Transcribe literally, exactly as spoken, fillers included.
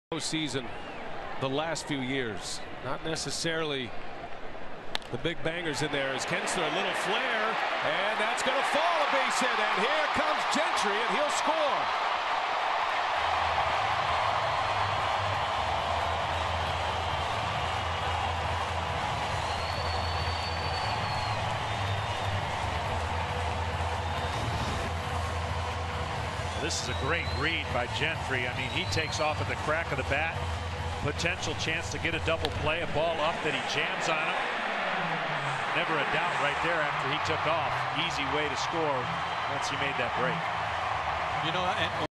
Season the last few years, not necessarily the big bangers in there. As Kinsler, a little flare, and that's going to fall a base hit, and here comes Gentry, and he'll score. This is a great read by Gentry. I mean, he takes off at the crack of the bat. Potential chance to get a double play, a ball up that he jams on him. Never a doubt right there after he took off. Easy way to score once he made that break. You know, and